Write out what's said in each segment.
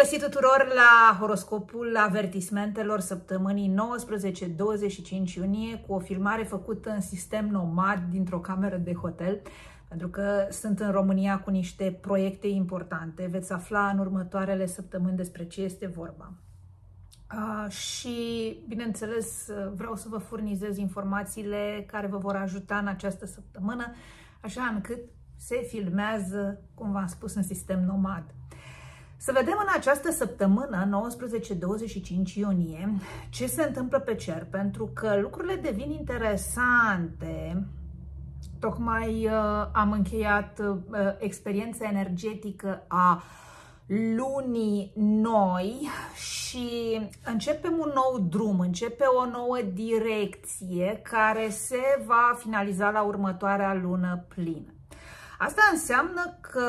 găsit tuturor la horoscopul avertismentelor săptămânii 19-25 iunie cu o filmare făcută în sistem nomad dintr-o cameră de hotel, pentru că sunt în România cu niște proiecte importante. Veți afla în următoarele săptămâni despre ce este vorba. Și, bineînțeles, vreau să vă furnizez informațiile care vă vor ajuta în această săptămână, așa încât se filmează, cum v-am spus, în sistem nomad. Să vedem în această săptămână, 19-25 iunie, ce se întâmplă pe cer, pentru că lucrurile devin interesante. Tocmai am încheiat experiența energetică a lunii noi și începem un nou drum, începe o nouă direcție care se va finaliza la următoarea lună plină. Asta înseamnă că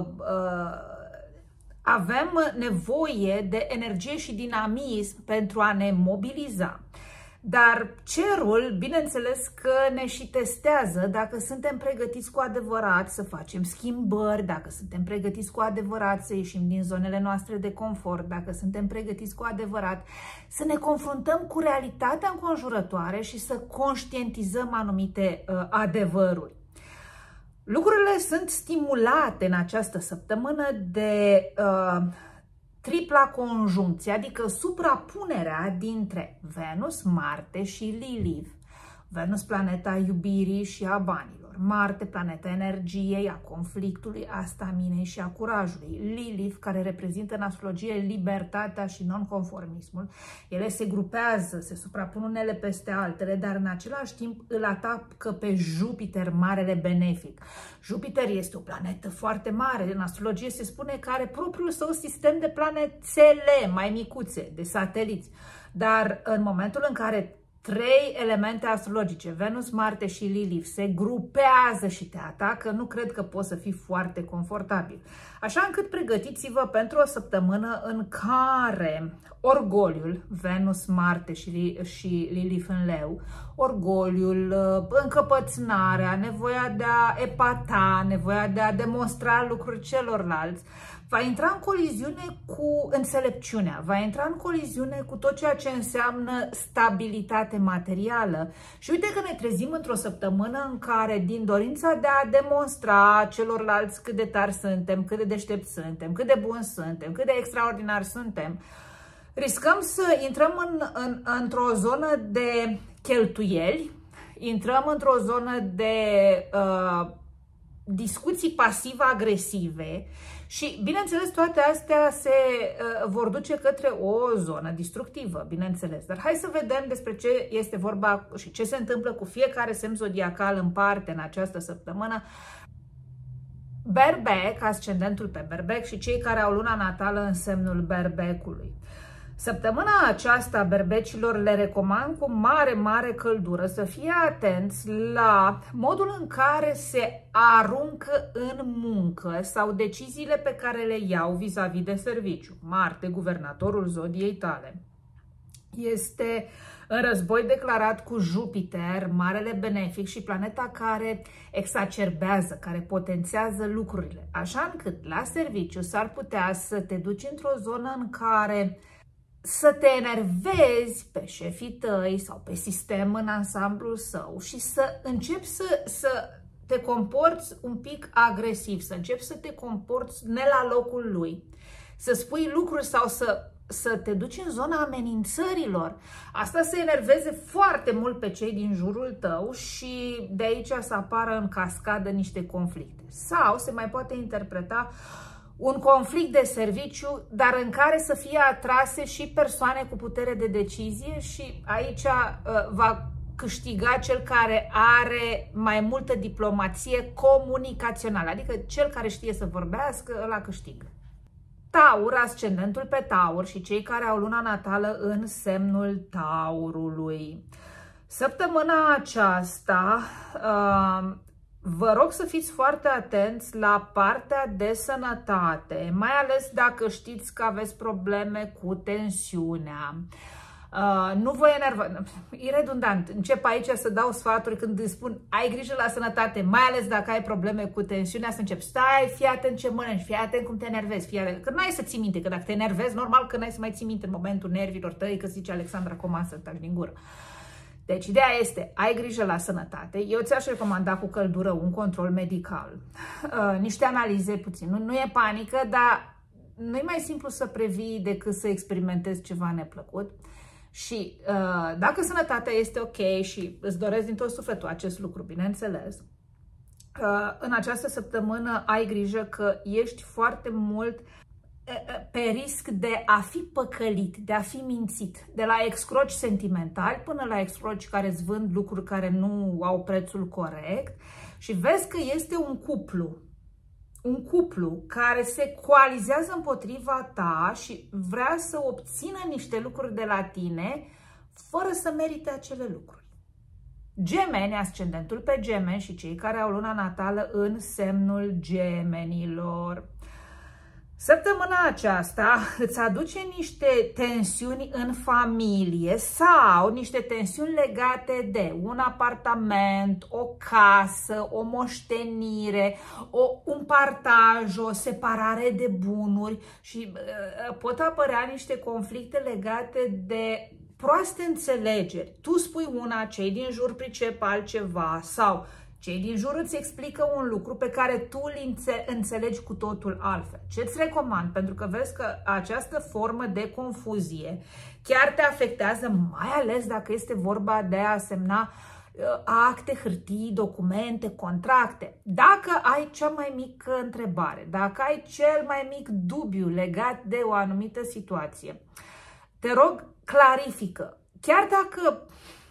avem nevoie de energie și dinamism pentru a ne mobiliza. Dar cerul, bineînțeles că ne și testează dacă suntem pregătiți cu adevărat să facem schimbări, dacă suntem pregătiți cu adevărat să ieșim din zonele noastre de confort, dacă suntem pregătiți cu adevărat să ne confruntăm cu realitatea înconjurătoare și să conștientizăm anumite adevăruri. Lucrurile sunt stimulate în această săptămână de tripla conjuncție, adică suprapunerea dintre Venus, Marte și Lilith. Venus, planeta iubirii și a banilor. Marte, planeta energiei, a conflictului, a staminei și a curajului. Lilith, care reprezintă în astrologie libertatea și nonconformismul. Ele se grupează, se suprapun unele peste altele, dar în același timp îl atacă pe Jupiter, marele benefic. Jupiter este o planetă foarte mare. În astrologie se spune că are propriul său sistem de planetele mai micuțe, de sateliți. Dar în momentul în care trei elemente astrologice, Venus, Marte și Lilith, se grupează și te atacă, nu cred că poți să fii foarte confortabil. Așa încât pregătiți-vă pentru o săptămână în care orgoliul, Venus, Marte și Lilith în leu, orgoliul, încăpățânarea, nevoia de a epata, nevoia de a demonstra lucruri celorlalți, va intra în coliziune cu înțelepciunea, va intra în coliziune cu tot ceea ce înseamnă stabilitate materială. Și uite că ne trezim într-o săptămână în care, din dorința de a demonstra celorlalți cât de tari suntem, cât de deștepți suntem, cât de buni suntem, cât de extraordinari suntem, riscăm să intrăm într-o zonă de cheltuieli, intrăm într-o zonă de discuții pasiv-agresive și, bineînțeles, toate astea se vor duce către o zonă destructivă, bineînțeles. Dar hai să vedem despre ce este vorba și ce se întâmplă cu fiecare semn zodiacal în parte în această săptămână. Berbec, ascendentul pe Berbec și cei care au luna natală în semnul Berbecului. Săptămâna aceasta berbecilor le recomand cu mare căldură să fie atenți la modul în care se aruncă în muncă sau deciziile pe care le iau vis-a-vis de serviciu. Marte, guvernatorul zodiei tale, este în război declarat cu Jupiter, marele benefic și planeta care exacerbează, care potențează lucrurile. Așa încât la serviciu s-ar putea să te duci într-o zonă în care să te enervezi pe șefii tăi sau pe sistem în ansamblul său și să începi să te comporți un pic agresiv, să începi să te comporți ne la locul lui, să spui lucruri sau să te duci în zona amenințărilor. Asta să enerveze foarte mult pe cei din jurul tău și de aici să apară în cascadă niște conflicte. Sau se mai poate interpreta un conflict de serviciu, dar în care să fie atrase și persoane cu putere de decizie și aici va câștiga cel care are mai multă diplomație comunicațională, adică cel care știe să vorbească, ăla câștigă. Taur, ascendentul pe Taur și cei care au luna natală în semnul Taurului. Săptămâna aceasta vă rog să fiți foarte atenți la partea de sănătate, mai ales dacă știți că aveți probleme cu tensiunea. Nu vă enerva. E redundant. Încep aici să dau sfaturi când îți spun ai grijă la sănătate, mai ales dacă ai probleme cu tensiunea, să încep. Stai, fii atent ce mănânci, fii atent cum te enervezi, fii atent. Că n-ai să ții minte, că dacă te enervezi, normal că n-ai să mai ții minte în momentul nervilor tăi, că zice Alexandra Coman să taci din gură. Deci ideea este, ai grijă la sănătate. Eu ți-aș recomanda cu căldură un control medical, niște analize puțin. Nu e panică, dar nu e mai simplu să previi decât să experimentezi ceva neplăcut. Și dacă sănătatea este ok și îți doresc din tot sufletul acest lucru, bineînțeles, în această săptămână ai grijă că ești foarte mult pe risc de a fi păcălit, de a fi mințit, de la excroci sentimentali până la excroci care îți vând lucruri care nu au prețul corect și vezi că este un cuplu care se coalizează împotriva ta și vrea să obțină niște lucruri de la tine fără să merite acele lucruri. Gemeni, ascendentul pe Gemeni și cei care au luna natală în semnul Gemenilor. Săptămâna aceasta îți aduce niște tensiuni în familie sau niște tensiuni legate de un apartament, o casă, o moștenire, un partaj, o separare de bunuri și pot apărea niște conflicte legate de proaste înțelegeri. Tu spui una, cei din jur pricep altceva sau cei din jur îți explică un lucru pe care tu îl înțelegi cu totul altfel. Ce îți recomand? Pentru că vezi că această formă de confuzie chiar te afectează, mai ales dacă este vorba de a semna acte, hârtii, documente, contracte. Dacă ai cea mai mică întrebare, dacă ai cel mai mic dubiu legat de o anumită situație, te rog, clarifică. Chiar dacă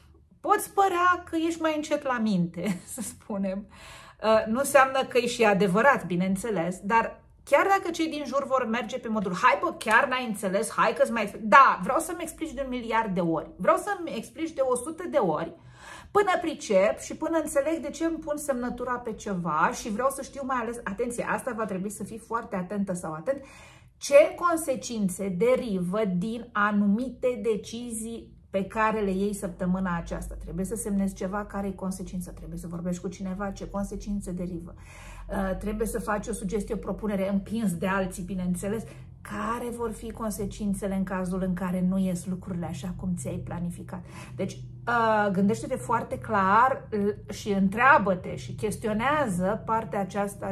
poți părea că ești mai încet la minte, să spunem. Nu înseamnă că e și adevărat, bineînțeles, dar chiar dacă cei din jur vor merge pe modul hai bă, chiar n-ai înțeles, hai că-ți mai explic. Da, vreau să-mi explici de 1 miliard de ori. Vreau să-mi explici de 100 de ori până pricep și până înțeleg de ce îmi pun semnătura pe ceva și vreau să știu mai ales, atenție, asta va trebui să fii foarte atentă sau atent, ce consecințe derivă din anumite decizii pe care le iei săptămâna aceasta. Trebuie să semnezi ceva care e consecință, trebuie să vorbești cu cineva ce consecințe derivă. Trebuie să faci o sugestie, o propunere împins de alții, bineînțeles, care vor fi consecințele în cazul în care nu ies lucrurile așa cum ți-ai planificat. Deci, gândește-te foarte clar și întreabă-te și chestionează partea aceasta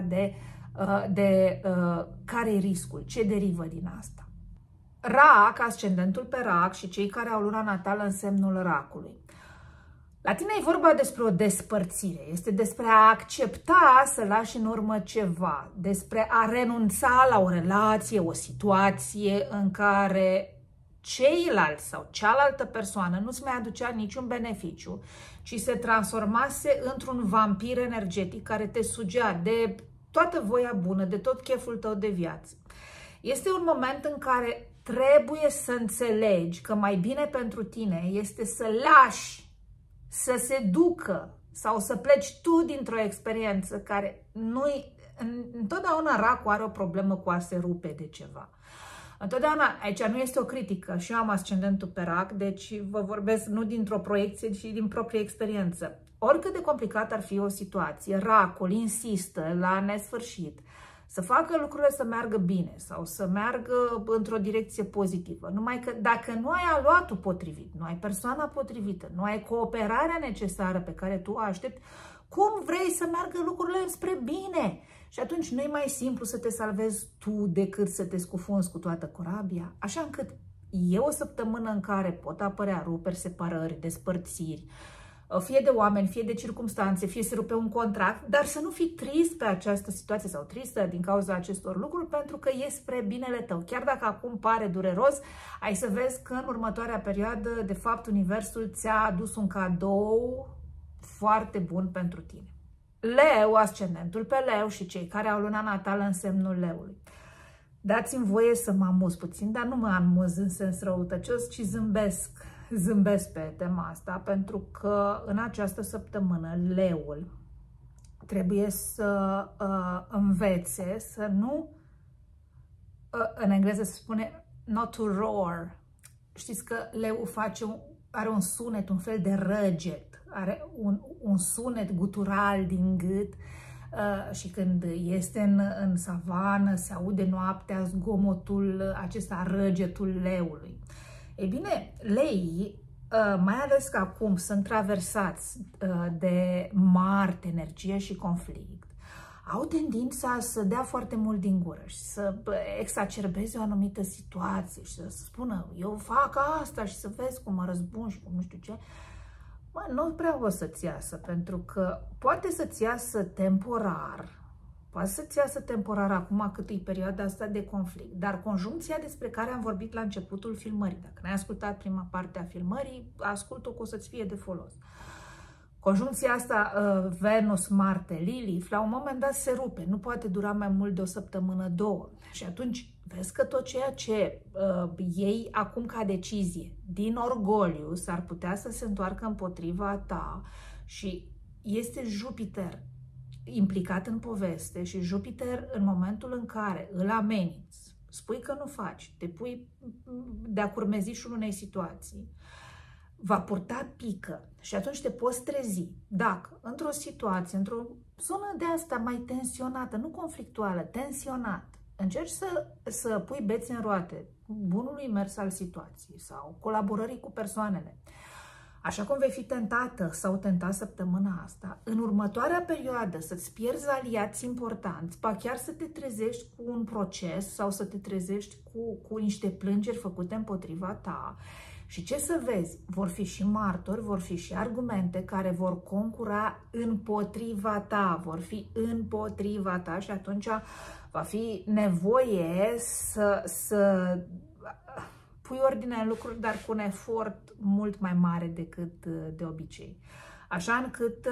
de care e riscul, ce derivă din asta. Rac, ascendentul pe Rac și cei care au luna natală în semnul Racului. La tine e vorba despre o despărțire, este despre a accepta să lași în urmă ceva, despre a renunța la o relație, o situație în care ceilalți sau cealaltă persoană nu-ți mai aducea niciun beneficiu, ci se transformase într-un vampir energetic care te sugea de toată voia bună, de tot cheful tău de viață. Este un moment în care trebuie să înțelegi că mai bine pentru tine este să lași să se ducă sau să pleci tu dintr-o experiență care nu-i... Întotdeauna Racul are o problemă cu a se rupe de ceva. Întotdeauna, aici nu este o critică și eu am ascendentul pe Rac, deci vă vorbesc nu dintr-o proiecție, ci din proprie experiență. Oricât de complicat ar fi o situație, Racul insistă la nesfârșit să facă lucrurile să meargă bine sau să meargă într-o direcție pozitivă. Numai că dacă nu ai aluatul potrivit, nu ai persoana potrivită, nu ai cooperarea necesară pe care tu o aștepți, cum vrei să meargă lucrurile spre bine? Și atunci nu e mai simplu să te salvezi tu decât să te scufunzi cu toată corabia? Așa încât e o săptămână în care pot apărea ruperi, separări, despărțiri, fie de oameni, fie de circumstanțe, fie să rupe un contract, dar să nu fii trist pe această situație sau tristă din cauza acestor lucruri, pentru că e spre binele tău. Chiar dacă acum pare dureros, ai să vezi că în următoarea perioadă, de fapt, Universul ți-a adus un cadou foarte bun pentru tine. Leu, ascendentul pe Leu și cei care au luna natală în semnul Leului. Dați-mi voie să mă amuz puțin, dar nu mă amuz în sens răutăcios, ci zâmbesc pe tema asta, pentru că în această săptămână Leul trebuie să învețe să nu, în engleză se spune not to roar, știți că leul are un sunet, un fel de răget, are un sunet gutural din gât și când este în savană se aude noaptea zgomotul acesta, răgetul leului. Ei bine, leii, mai ales că acum sunt traversați de Marte, energie și conflict, au tendința să dea foarte mult din gură și să exacerbeze o anumită situație și să spună, eu fac asta și să vezi cum mă răzbun și cum nu știu ce. Mă, nu prea o să-ți iasă, pentru că poate să-ți iasă temporar, acum cât e perioada asta de conflict, dar conjuncția despre care am vorbit la începutul filmării, dacă n-ai ascultat prima parte a filmării, ascult-o că o să-ți fie de folos. Conjuncția asta, Venus, Marte, Lilith, la un moment dat se rupe, nu poate dura mai mult de o săptămână, două. Și atunci vezi că tot ceea ce iei acum ca decizie, din orgoliu, s-ar putea să se întoarcă împotriva ta și este Jupiter implicat în poveste și Jupiter în momentul în care îl ameninți, spui că nu faci, te pui de-a curmezișul unei situații, va purta pică și atunci te poți trezi dacă într-o situație, într-o zonă de asta mai tensionată, nu conflictuală, tensionat, încerci să pui bețe în roate bunului mers al situației sau colaborării cu persoanele. Așa cum vei fi tentată sau tentat săptămâna asta, în următoarea perioadă să-ți pierzi aliați importanți, ba chiar să te trezești cu un proces sau să te trezești cu niște plângeri făcute împotriva ta. Și ce să vezi? Vor fi și martori, vor fi și argumente care vor concura împotriva ta, și atunci va fi nevoie să pui ordine în lucruri, dar cu un efort mult mai mare decât de obicei. Așa încât,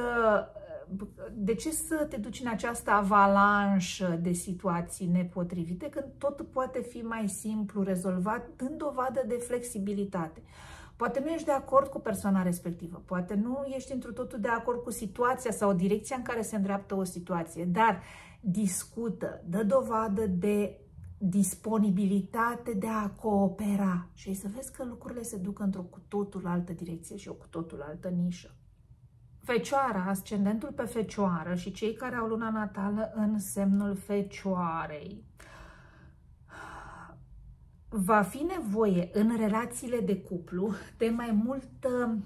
de ce să te duci în această avalanșă de situații nepotrivite, când totul poate fi mai simplu rezolvat, dând dovadă de flexibilitate? Poate nu ești de acord cu persoana respectivă, poate nu ești întru totul de acord cu situația sau direcția în care se îndreaptă o situație, dar discută, dă dovadă de disponibilitate de a coopera și să vezi că lucrurile se duc într-o cu totul altă direcție și o cu totul altă nișă. Fecioara, ascendentul pe Fecioară și cei care au luna natală în semnul Fecioarei. Va fi nevoie în relațiile de cuplu de mai multă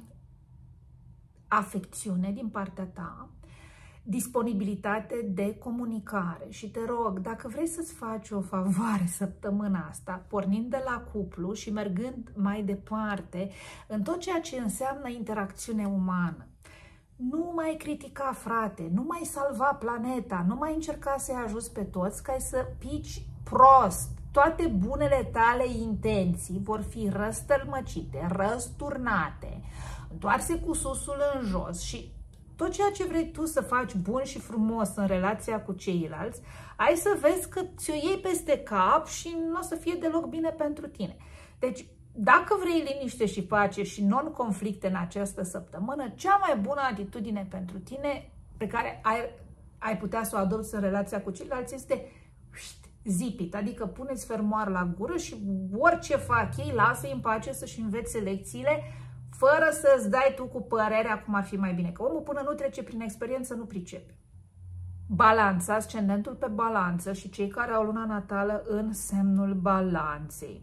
afecțiune din partea ta, disponibilitate de comunicare și te rog, dacă vrei să-ți faci o favoare săptămâna asta, pornind de la cuplu și mergând mai departe în tot ceea ce înseamnă interacțiune umană, nu mai critica, frate, nu mai salva planeta, nu mai încerca să-i ajuți pe toți ca să pici prost. Toate bunele tale intenții vor fi răstălmăcite, răsturnate, întoarse cu susul în jos și tot ceea ce vrei tu să faci bun și frumos în relația cu ceilalți, ai să vezi că ți-o iei peste cap și nu o să fie deloc bine pentru tine. Deci, dacă vrei liniște și pace și non-conflicte în această săptămână, cea mai bună atitudine pentru tine pe care ai putea să o adopți în relația cu ceilalți este zipit, adică puneți fermoar la gură și orice fac ei, lasă-i în pace să-și învețe lecțiile, fără să-ți dai tu cu părerea cum ar fi mai bine. Că omul până nu trece prin experiență nu pricepe. Balanța, ascendentul pe Balanță și cei care au luna natală în semnul Balanței.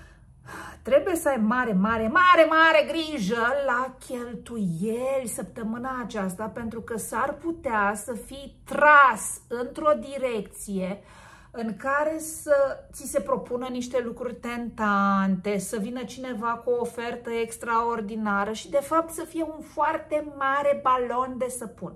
Trebuie să ai mare grijă la cheltuieli săptămâna aceasta, pentru că s-ar putea să fii tras într-o direcție în care să ți se propună niște lucruri tentante, să vină cineva cu o ofertă extraordinară și de fapt să fie un foarte mare balon de săpun.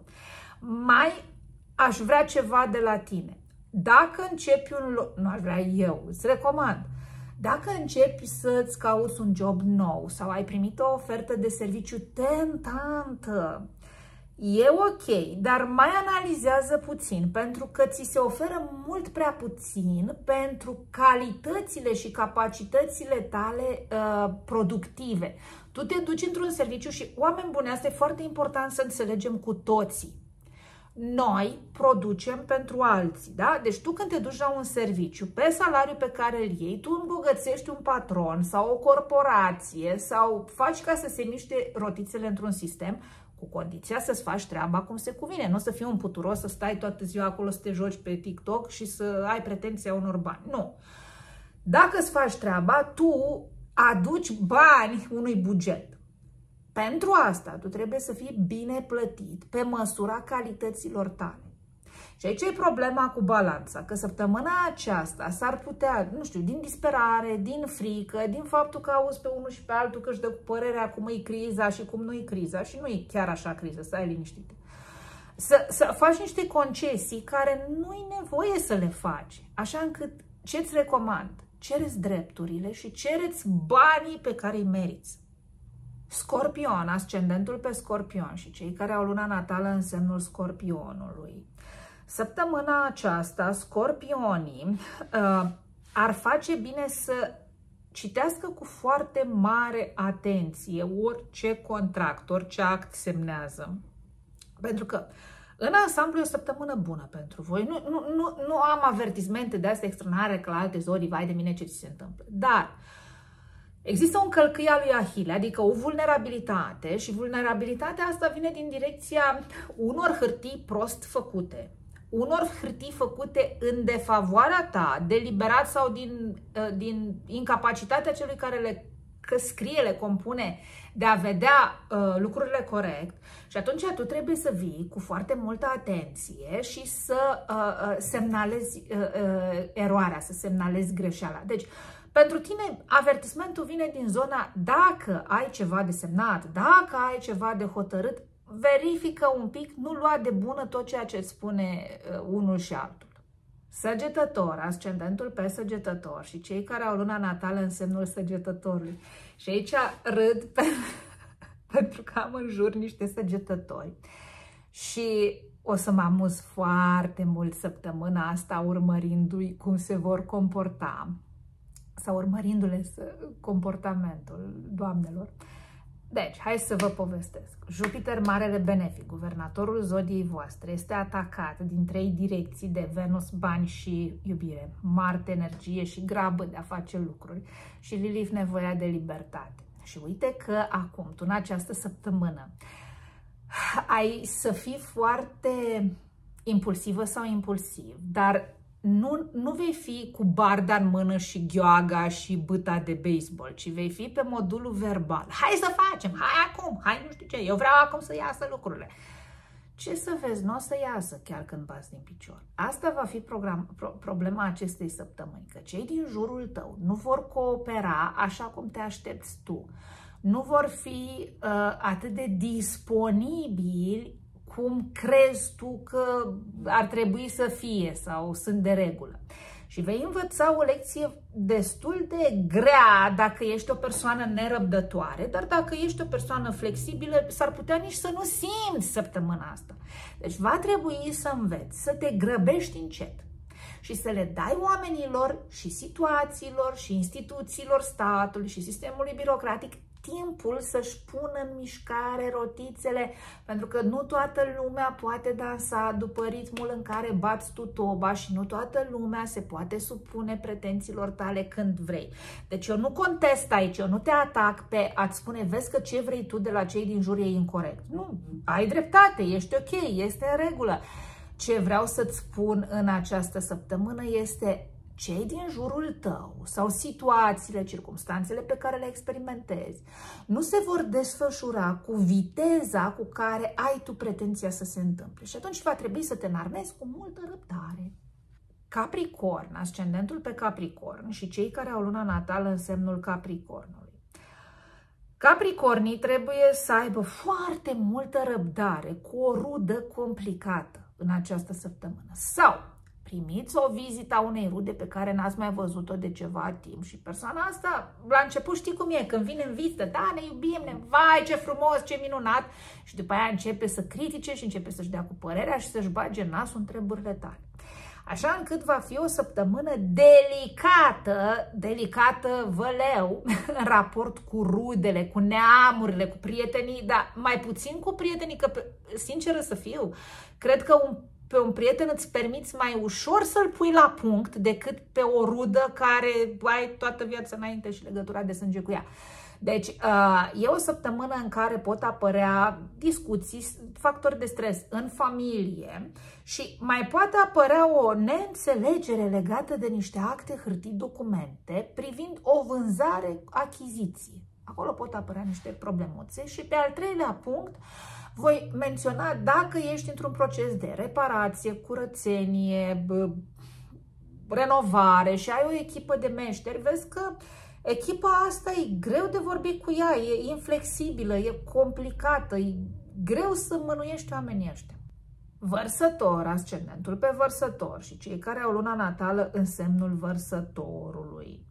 Mai aș vrea ceva de la tine. Dacă începi nu aș vrea eu, îți recomand. Dacă începi să-ți cauți un job nou sau ai primit o ofertă de serviciu tentantă, e ok, dar mai analizează puțin, pentru că ți se oferă mult prea puțin pentru calitățile și capacitățile tale productive. Tu te duci într-un serviciu și, oameni buni, asta e foarte important să înțelegem cu toții. Noi producem pentru alții, da? Deci tu când te duci la un serviciu, pe salariul pe care îl iei, tu îmbogățești un patron sau o corporație sau faci ca să se miște rotițele într-un sistem, cu condiția să-ți faci treaba cum se cuvine. Nu o să fii un puturos, să stai toată ziua acolo să te joci pe TikTok și să ai pretenția unor bani. Nu. Dacă îți faci treaba, tu aduci bani unui buget. Pentru asta, tu trebuie să fii bine plătit pe măsura calităților tale. Și aici e problema cu balanța, că săptămâna aceasta s-ar putea, nu știu, din disperare, din frică, din faptul că auzi pe unul și pe altul că își dă cu părerea cum e criza și cum nu e criza și nu e chiar așa criză, să ai liniștit. Să faci niște concesii care nu e nevoie să le faci, așa încât ce-ți recomand? Cereți drepturile și cereți banii pe care îi meriți. Scorpion, ascendentul pe Scorpion și cei care au luna natală în semnul Scorpionului. Săptămâna aceasta, scorpionii ar face bine să citească cu foarte mare atenție orice contract, orice act semnează. Pentru că în ansamblu e o săptămână bună pentru voi. Nu am avertismente de astea extraordinare că la alte zori, vai de mine ce ți se întâmplă. Dar există un călcâi al lui Ahile, adică o vulnerabilitate și vulnerabilitatea asta vine din direcția unor hârtii prost făcute. Unor hârtii făcute în defavoarea ta, deliberat sau din incapacitatea celui care le scrie, le compune, de a vedea lucrurile corect. Și atunci tu trebuie să vii cu foarte multă atenție și să semnalezi eroarea, să semnalezi greșeala. Deci, pentru tine, avertismentul vine din zona dacă ai ceva de semnat, dacă ai ceva de hotărât, verifică un pic, nu lua de bună tot ceea ce îți spune unul și altul. Săgetător, ascendentul pe Săgetător și cei care au luna natală în semnul Săgetătorului. Și aici râd pentru că am în jur niște săgetători. Și o să mă amuz foarte mult săptămâna asta urmărindu-i cum se vor comporta sau urmărindu-le comportamentul doamnelor. Deci, hai să vă povestesc. Jupiter, marele benefic, guvernatorul zodiei voastre, este atacat din 3 direcții de Venus, bani și iubire, Marte, energie și grabă de a face lucruri și Lilith, nevoia de libertate. Și uite că acum, tu în această săptămână, ai să fii foarte impulsivă sau impulsiv, dar nu vei fi cu barda în mână și gheoaga și bâta de baseball, ci vei fi pe modulul verbal. Hai să facem, hai acum, hai nu știu ce, eu vreau acum să iasă lucrurile. Ce să vezi, nu o să iasă chiar când bați din picior. Asta va fi problema acestei săptămâni, că cei din jurul tău nu vor coopera așa cum te aștepți tu. Nu vor fi atât de disponibili cum crezi tu că ar trebui să fie sau sunt de regulă. Și vei învăța o lecție destul de grea dacă ești o persoană nerăbdătoare, dar dacă ești o persoană flexibilă, s-ar putea nici să nu simți săptămâna asta. Deci va trebui să înveți, să te grăbești încet și să le dai oamenilor și situațiilor și instituțiilor statului și sistemului birocratic timpul să-și pună în mișcare rotițele, pentru că nu toată lumea poate dansa după ritmul în care bați tu toba și nu toată lumea se poate supune pretențiilor tale când vrei. Deci eu nu contest aici, eu nu te atac pe a-ți spune, vezi că ce vrei tu de la cei din jur e incorect. Nu, ai dreptate, ești ok, este în regulă. Ce vreau să-ți spun în această săptămână este cei din jurul tău sau situațiile, circumstanțele pe care le experimentezi nu se vor desfășura cu viteza cu care ai tu pretenția să se întâmple. Și atunci va trebui să te înarmezi cu multă răbdare. Capricorn, ascendentul pe Capricorn și cei care au luna natală în semnul Capricornului. Capricornii trebuie să aibă foarte multă răbdare cu o rudă complicată în această săptămână. Sau primiți o vizită a unei rude pe care n-ați mai văzut-o de ceva timp și persoana asta, la început știi cum e, când vine în vizită, da, ne iubim, vai, ce frumos, ce minunat, și după aia începe să critique și începe să-și dea cu părerea și să-și bage nasul în treburile tale. Așa încât va fi o săptămână delicată văleu, în raport cu rudele, cu neamurile, cu prietenii, dar mai puțin cu prietenii, că, sinceră să fiu, cred că pe un prieten îți permiți mai ușor să-l pui la punct decât pe o rudă care ai toată viața înainte și legătura de sânge cu ea. Deci, e o săptămână în care pot apărea discuții, factori de stres în familie și mai poate apărea o neînțelegere legată de niște acte, hârtii, documente privind o vânzare-achiziție. Acolo pot apărea niște problemuțe și pe al treilea punct voi menționa dacă ești într-un proces de reparație, curățenie, renovare și ai o echipă de meșteri, vezi că echipa asta e greu de vorbit cu ea, e inflexibilă, e complicată, e greu să mânuiești oamenii ăștia. Vărsător, ascendentul pe Vărsător și cei care au luna natală în semnul Vărsătorului.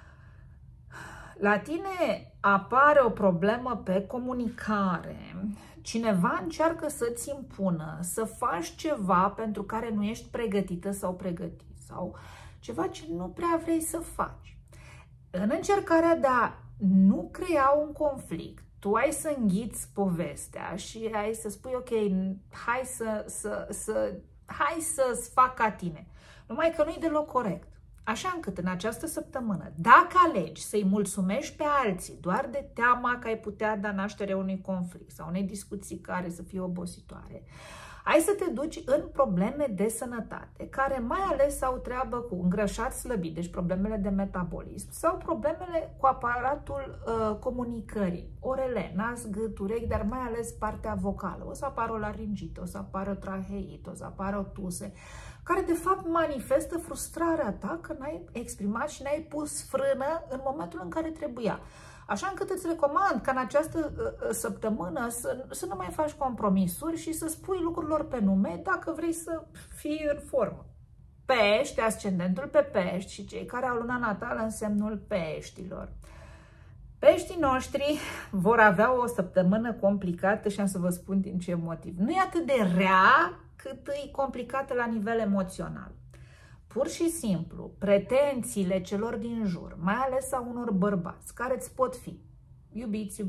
La tine apare o problemă pe comunicare. Cineva încearcă să-ți impună să faci ceva pentru care nu ești pregătită sau pregătit sau ceva ce nu prea vrei să faci. În încercarea de a nu crea un conflict, tu ai să înghiți povestea și ai să spui, ok, hai să-ți fac ca tine. Numai că nu e deloc corect. Așa încât în această săptămână, dacă alegi să-i mulțumești pe alții doar de teama că ai putea da naștere unui conflict sau unei discuții care să fie obositoare, ai să te duci în probleme de sănătate, care mai ales au treabă cu îngrășat slăbit, deci problemele de metabolism, sau problemele cu aparatul comunicării, orele, nas, gât, urechi, dar mai ales partea vocală. O să apară o laringită, o să apară o traheită, o să apară o tuse, care de fapt manifestă frustrarea ta că n-ai exprimat și n-ai pus frână în momentul în care trebuia. Așa încât îți recomand ca în această săptămână să nu mai faci compromisuri și să spui lucrurilor pe nume dacă vrei să fii în formă. Pești, ascendentul pe Pești și cei care au luna natală în semnul Peștilor. Peștii noștri vor avea o săptămână complicată și am să vă spun din ce motiv. Nu e atât de rea cât e complicată la nivel emoțional. Pur și simplu, pretențiile celor din jur, mai ales a unor bărbați, care îți pot fi iubiți,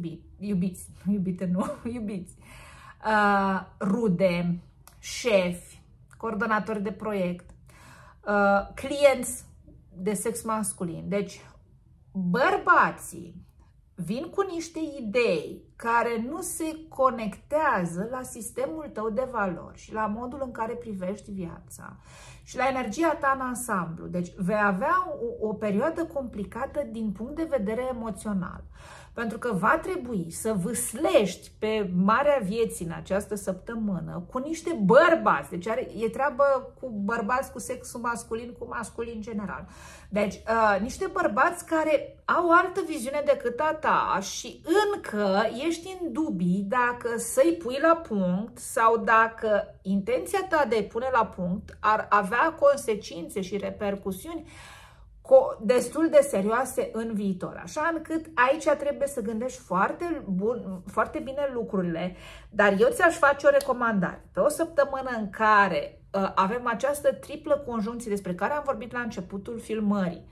rude, șefi, coordonatori de proiect, clienți de sex masculin. Deci, bărbații vin cu niște idei care nu se conectează la sistemul tău de valori și la modul în care privești viața și la energia ta în ansamblu. Deci vei avea o perioadă complicată din punct de vedere emoțional. Pentru că va trebui să vâslești pe marea vieții în această săptămână cu niște bărbați. Deci e treabă cu bărbați cu sexul masculin, cu masculin general. Deci niște bărbați care au altă viziune decât a ta și încă ești în dubii dacă să-i pui la punct sau dacă intenția ta de a-i pune la punct ar avea consecințe și repercusiuni destul de serioase în viitor. Așa încât aici trebuie să gândești foarte bine lucrurile, dar eu ți-aș face o recomandare. Pe o săptămână în care avem această triplă conjuncție despre care am vorbit la începutul filmării,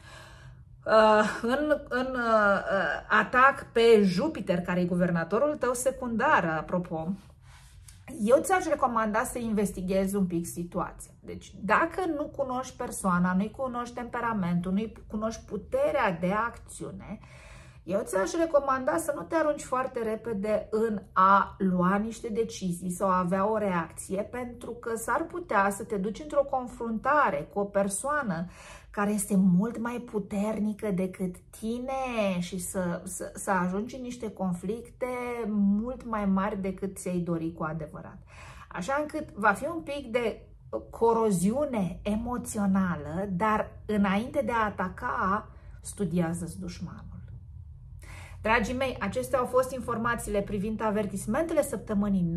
în atac pe Jupiter, care e guvernatorul tău secundar, apropo, eu ți-aș recomanda să investighezi un pic situația. Deci, dacă nu cunoști persoana, nu-i cunoști temperamentul, nu-i cunoști puterea de acțiune, eu ți-aș recomanda să nu te arunci foarte repede în a lua niște decizii sau a avea o reacție, pentru că s-ar putea să te duci într-o confruntare cu o persoană care este mult mai puternică decât tine și să ajungi în niște conflicte mult mai mari decât ți-ai dori cu adevărat. Așa încât va fi un pic de coroziune emoțională, dar înainte de a ataca, studiază-ți dușmanul. Dragii mei, acestea au fost informațiile privind avertismentele săptămânii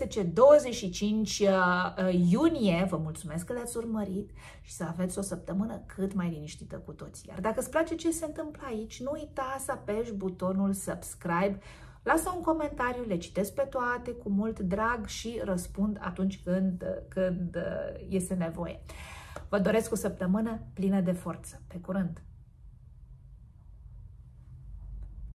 19-25 iunie. Vă mulțumesc că le-ați urmărit și să aveți o săptămână cât mai liniștită cu toții. Iar dacă îți place ce se întâmplă aici, nu uita să apeși butonul subscribe, lasă un comentariu, le citesc pe toate cu mult drag și răspund atunci când este nevoie. Vă doresc o săptămână plină de forță. Pe curând!